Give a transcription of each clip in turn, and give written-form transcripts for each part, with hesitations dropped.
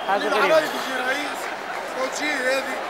حاجه غريبه. العرايس يجي رئيس وتجي هذه.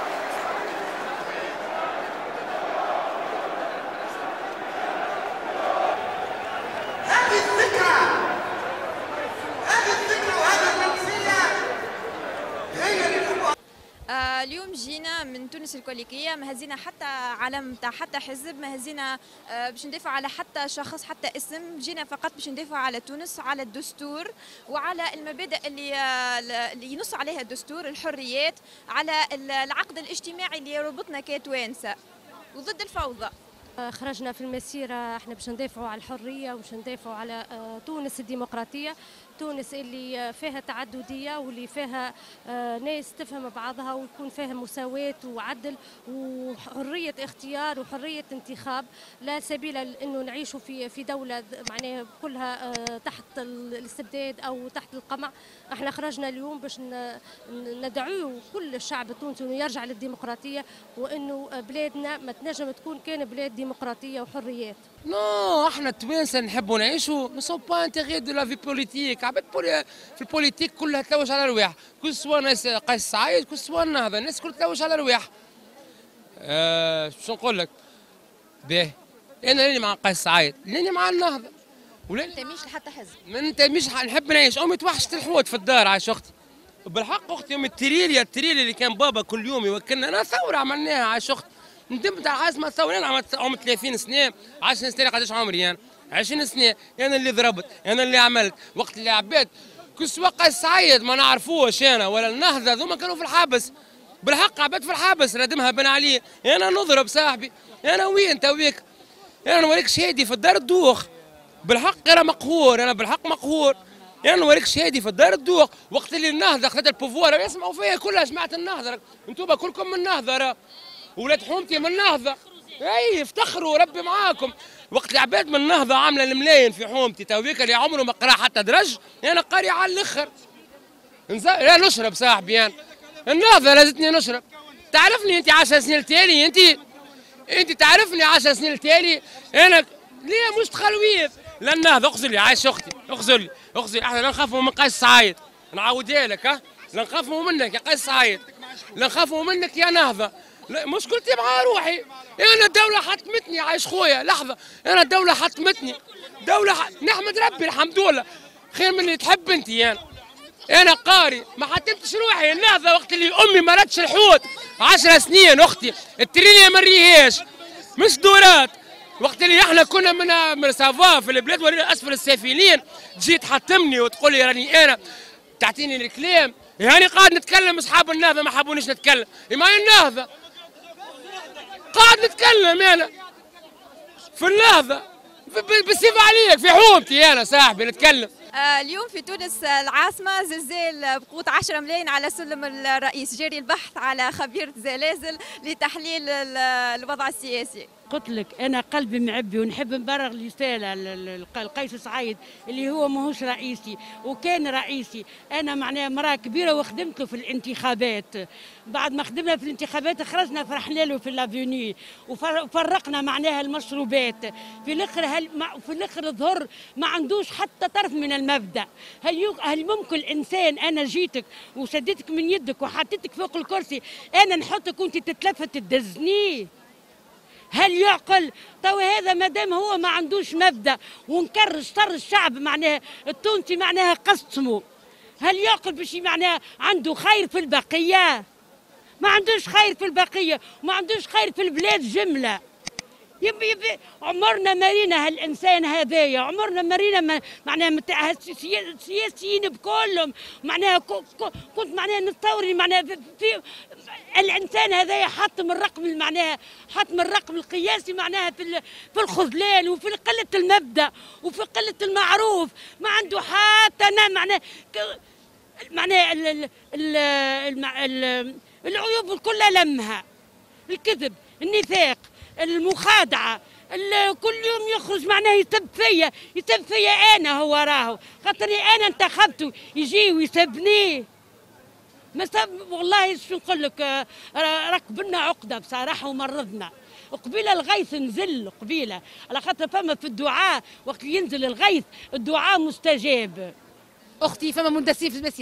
اليوم جينا من تونس الكوليكية، ما هزينا حتى علم تاع حتى حزب، ما هزينا باش ندافع على حتى شخص حتى اسم، جينا فقط باش ندافع على تونس، على الدستور وعلى المبادئ اللي ينص عليها الدستور، الحريات، على العقد الاجتماعي اللي يربطنا كتوانسة وضد الفوضى. خرجنا في المسيرة احنا باش ندافعوا على الحرية وباش ندافعوا على تونس الديمقراطية، تونس اللي فيها تعددية واللي فيها ناس تفهم بعضها ويكون فيها مساواة وعدل وحرية اختيار وحرية انتخاب، لا سبيل انه نعيشوا في دولة معناها كلها تحت الاستبداد او تحت القمع. احنا خرجنا اليوم باش ندعو كل الشعب التونسي انه يرجع للديمقراطية، وانه بلادنا ما تنجم تكون كان بلاد ديمقراطية وحريات. نو احنا التوانسه نحبوا نعيشوا نو سون با انتيغي دو لا في بوليتيك، عباد في البوليتيك كلها تلوج على رواح، كل سوا ناس قيس سعيد كل سوا النهضه، الناس كلها تلوج على رواح. شو نقول لك؟ باهي انا لاني مع قيس سعيد، لاني مع النهضه. ولا تميش لحتى حزب؟ ما ننتميش، نحب نعيش. امي توحشت الحوت في الدار عايش اختي. بالحق اختي امي التريليا اللي كان بابا كل يوم يوكلنا، انا ثوره عملناها عايش اختي. ندمت على حاجه ما ثوره، انا عمري 30 سنه، 10 سنين قداش عمري انا؟ 20 سنه، انا اللي ضربت، انا اللي عملت، وقت اللي عبيت كل سوا قيس سعيد ما نعرفوش انا ولا النهضه ذوما كانوا في الحبس. بالحق عبيت في الحبس ردمها بن علي، انا نضرب صاحبي، انا وين تويك؟ انا نوريك شهادي في الدار الدوخ. بالحق انا مقهور، انا بالحق مقهور. انا نوريك شهادي في الدار الدوخ، وقت اللي النهضه خذت البوفوار يسمعوا فيا كلها جماعه النهضه، انتم كلكم من النهضه، ولاد حومتي من النهضه، اي افتخروا ربي معاكم. وقت العباد من النهضه عامله الملاين في حومتي تويك اللي عمره ما قرا حتى درج، انا قاري على الاخر. لا نشرب صاحبي، انا النهضه لازتني نشرب. تعرفني انت 10 سنين التالي، انت تعرفني 10 سنين التالي، انا ليه مش تخلويف؟ لا النهضه اغزر لي عايش اختي، اغزر لي احنا لا نخافوا من قيس سعيد، نعاودها لك لا نخافوا منك يا قيس سعيد، لا نخافوا منك يا نهضه. لا مشكلتي مع روحي، انا الدوله حطمتني عايش خويا لحظه، انا الدوله حطمتني، نحمد ربي الحمد لله، خير من اللي تحب انت. انا قاري ما حطمتش روحي. النهضه وقت اللي امي ما ردش الحوت 10 سنين اختي التريليا ما نريهاش مش دورات. وقت اللي احنا كنا من سافا في البلاد ورينا اسفل السافلين، تجي تحطمني وتقول لي راني انا تعطيني الكلام، يعني قاعد نتكلم اصحاب النهضه ما حبونيش نتكلم، ما هي النهضه قاعد نتكلم انا في النهضه بالسيف عليك في حومتي انا صاحبي نتكلم. اليوم في تونس العاصمة زلزال بقوة 10 ملايين على سلم الرئيس، جاري البحث على خبير زلازل لتحليل الوضع السياسي. قلت لك انا قلبي معبي ونحب نبرر رساله لقيس سعيد اللي هو ماهوش رئيسي وكان رئيسي. انا معناها مراه كبيره وخدمت له في الانتخابات، بعد ما خدمنا في الانتخابات خرجنا فرحنا له في لافيوني وفرقنا معناها المشروبات. في الاخر ظهر ما عندوش حتى طرف من المبدا. هل ممكن الانسان انا جيتك وشديتك من يدك وحطيتك فوق الكرسي انا نحطك وانت تتلفت تدزني؟ هل يعقل؟ تو هذا مادام هو ما عندوش مبدا ونكرش طر الشعب معناها التونسي معناها قسمه، هل يعقل باش معناها عنده خير في البقيه؟ ما عندوش خير في البقيه وما عندوش خير في البلاد جمله. يبي عمرنا مرينا هالانسان هذايا، عمرنا مرينا معناها السياسيين بكلهم معناها كنت معناها نتصور معناها في الانسان هذايا حطم الرقم معناها حطم الرقم القياسي معناها في الخذلان وفي قله المبدا وفي قله المعروف، ما عنده حتى معناها العيوب كلها لمها، الكذب، النفاق، المخادعه، كل يوم يخرج معناه يسب فيا انا، هو راهو خاطري انا انتخبته يجي ويسبني. ما سب والله شو نقول لك، ركبنا عقده بصراحه ومرضنا. قبيله الغيث نزل قبيله على خاطر فما في الدعاء وقت ينزل الغيث الدعاء مستجاب. اختي فما مندسين في المسيره،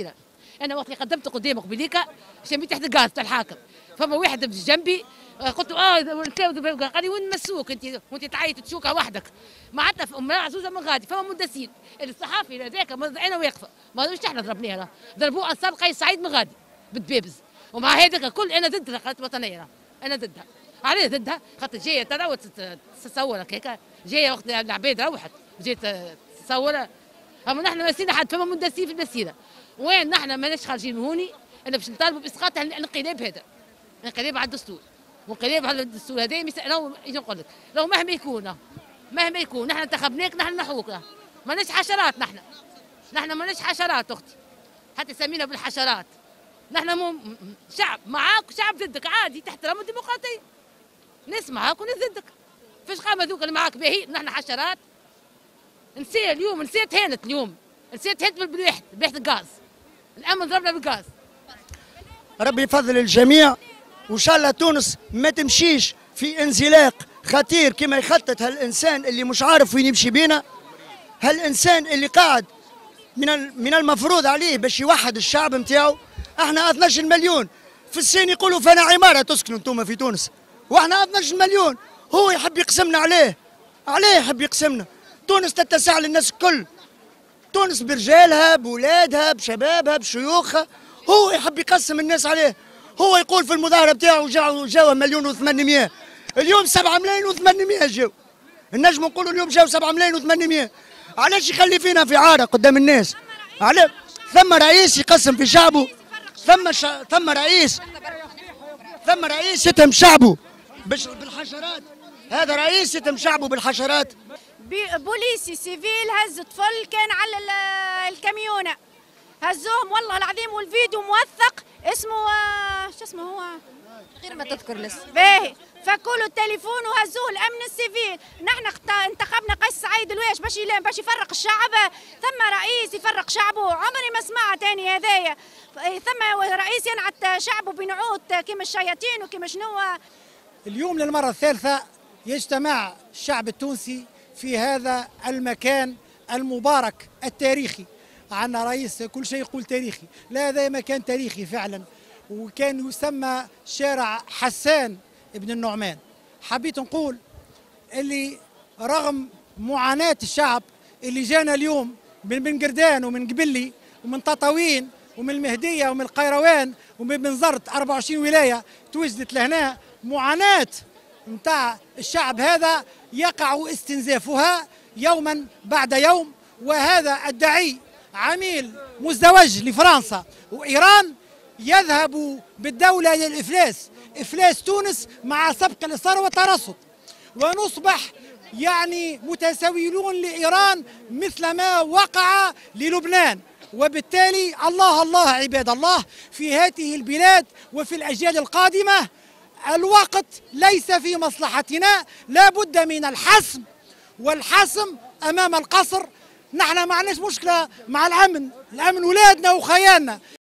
انا وقت اللي قدمت قدامك بليكا شميت تحت الغاز تاع الحاكم، فما واحد بجنبي قلت له قال لي وين مسوك انت وانت تعيط تشوكها وحدك، معناتها امراه عزوزه من غادي، فما مندسين الصحافي هذاك انا واقفه مش احنا ضربناه، ضربوه انصار قيس سعيد من غادي بالدبابز، ومع هذاك الكل انا ضد القناه الوطنيه، انا ضدها. علاش ضدها؟ خاطر جايه تروح تصور هكاك، جايه وقت العباد روحت جايه تصور، اما نحن مسينا حد فما مندسين في المسيره، وين نحن ماناش خارجين هوني انا باش نطالبوا باسقاط الانقلاب هذا، انقلاب على الدستور، وانقلاب على الدستور هذا نقول لك لو مهما يكون نحن انتخبناك، نحن نحوك، ماناش حشرات، نحن ماناش حشرات اختي، حتى سمينا بالحشرات، نحن شعب معاك وشعب ضدك عادي، تحترم الديمقراطيه، ناس معاك وناس ضدك، فاش قام هذوك اللي معاك باهي نحن حشرات؟ نسيت اليوم، نسيت هانت اليوم، نسيت هانت بالبلاحة الغاز، الامن ضربنا بالغاز. ربي يفضل الجميع، وان شاء الله تونس ما تمشيش في انزلاق خطير كما يخطط هالانسان اللي مش عارف وين يمشي بينا، هالانسان اللي قاعد من المفروض عليه باش يوحد الشعب نتاعو. احنا 12 مليون في الصين يقولوا فانا عماره تسكنوا انتم في تونس، واحنا 12 مليون، هو يحب يقسمنا عليه يحب يقسمنا. تونس تتسع للناس الكل، تونس برجالها بولادها بشبابها بشيوخها، هو يحب يقسم الناس عليه. هو يقول في المظاهره بتاعه جاوا 1,800,000، اليوم 7,800,000 جاوا، النجم نقولوا اليوم جاوا 7,800,000. علاش يخلي فينا في عاره قدام الناس؟ ثم رئيس يقسم في شعبه، ثم رئيس يتهم شعبه بالحشرات، هذا رئيس يتهم شعبه بالحشرات. بوليسي سيفيل هز طفل كان على الكاميونه، هزوهم والله العظيم، والفيديو موثق، اسمه شو اسمه هو؟ غير ما تذكر لسه. باهي، فكوا له التليفون وهزوه الامن السيفيل. نحن انتخبنا قيس سعيد الواش باش يفرق الشعب، ثم رئيس يفرق شعبه، عمري ما سمعت تاني هذايا، ثم رئيس ينعت شعبه بنعوت كيما الشياطين وكيما شنو. اليوم للمرة الثالثة يجتمع الشعب التونسي في هذا المكان المبارك التاريخي. عندنا رئيس كل شيء يقول تاريخي، لا هذا مكان تاريخي فعلا، وكان يسمى شارع حسان ابن النعمان. حبيت نقول اللي رغم معاناة الشعب اللي جانا اليوم من بن قردان ومن قبلي ومن تطاوين ومن المهدية ومن القيروان ومن بنزرت 24 ولاية توجدت لهنا، معاناة متاع الشعب هذا يقع استنزافها يوما بعد يوم. وهذا الدعي عميل مزدوج لفرنسا وإيران يذهب بالدولة إلى الإفلاس، إفلاس تونس مع سبق الإصرار والترصد، ونصبح يعني متسولون لإيران مثل ما وقع للبنان. وبالتالي الله عباد الله في هذه البلاد وفي الأجيال القادمة، الوقت ليس في مصلحتنا، لا بد من الحسم، والحسم أمام القصر. نحن ما عندناش مشكلة مع الأمن ولادنا وخيالنا.